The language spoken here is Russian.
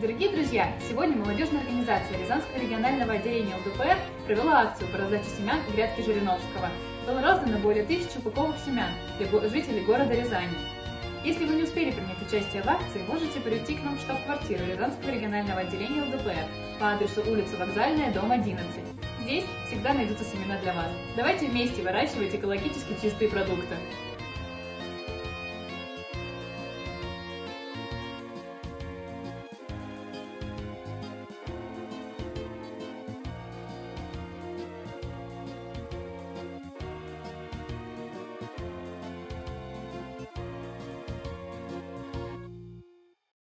Дорогие друзья, сегодня молодежная организация Рязанского регионального отделения ЛДПР провела акцию по раздаче семян в грядке Жириновского. Было раздано более 1000 упаковок семян для жителей города Рязани. Если вы не успели принять участие в акции, можете прийти к нам в штаб-квартиру Рязанского регионального отделения ЛДПР по адресу улица Вокзальная, дом 11. Здесь всегда найдутся семена для вас. Давайте вместе выращивать экологически чистые продукты.